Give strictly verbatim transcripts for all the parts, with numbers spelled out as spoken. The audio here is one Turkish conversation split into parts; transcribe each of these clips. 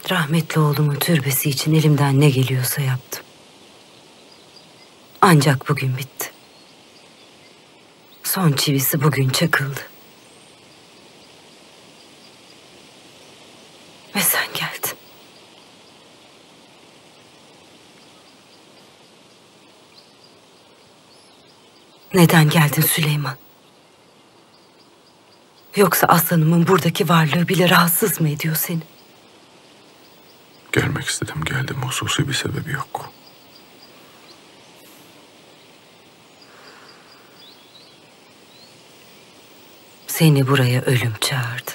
Rahmetli oğlumun türbesi için elimden ne geliyorsa yaptım. Ancak bugün bitti. Son çivisi bugün çakıldı. Ve sen geldin. Neden geldin Süleyman? Yoksa aslanımın buradaki varlığı bile rahatsız mı ediyor seni? Gelmek istedim, geldim. Hususi bir sebebi yok. Seni buraya ölüm çağırdı.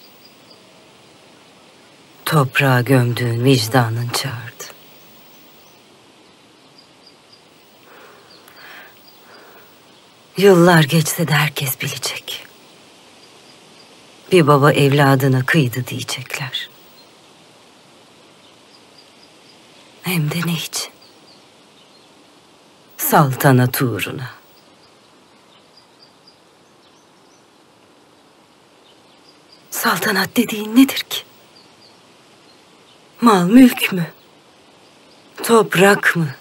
Toprağa gömdüğün vicdanın çağırdı. Yıllar geçse de herkes bilecek. Bir baba evladına kıydı diyecekler. Hem de ne için? Saltanat uğruna. Saltanat dediğin nedir ki? Mal mülk mü? Toprak mı?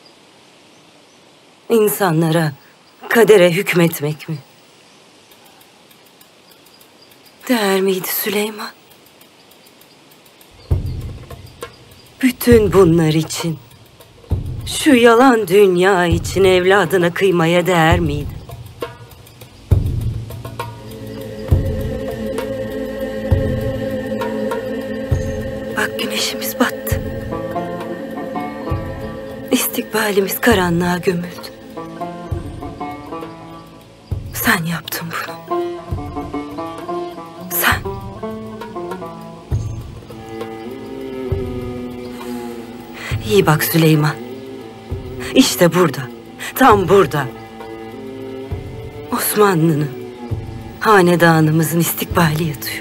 İnsanlara, kadere hükmetmek mi? Değer miydi Süleyman? Bütün bunlar için, şu yalan dünya için evladına kıymaya değer miydi? Bak güneşimiz battı. İstikbalimiz karanlığa gömüldü. Sen yaptın bunu. Sen. İyi bak Süleyman. İşte burada, tam burada. Osmanlı'nın, hanedanımızın istikbali yatıyor.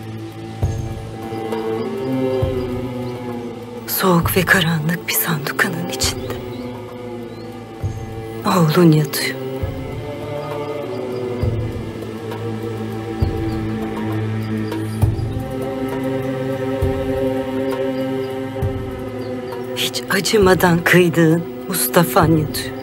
Soğuk ve karanlık bir sandukanın içinde. Oğlun yatıyor. Hiç acımadan kıydığın Mustafa'nın yatıyor.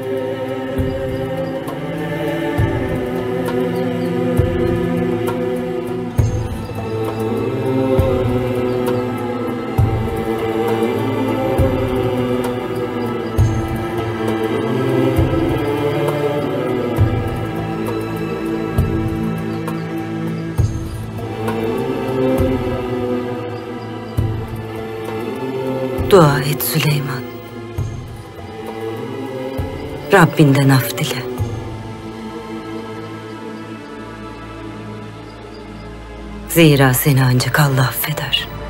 Dua et Süleyman. Rabbinden af dile. Zira seni ancak Allah affeder.